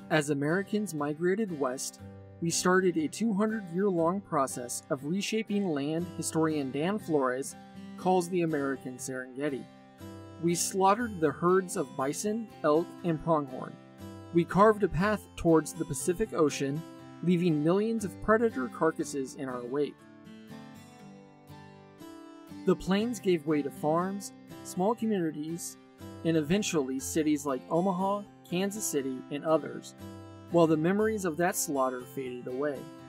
As Americans migrated west, we started a 200-year-long process of reshaping land historian Dan Flores calls the American Serengeti. We slaughtered the herds of bison, elk, and pronghorn. We carved a path towards the Pacific Ocean, leaving millions of predator carcasses in our wake. The plains gave way to farms, small communities, and eventually cities like Omaha, Kansas City, and others, while the memories of that slaughter faded away.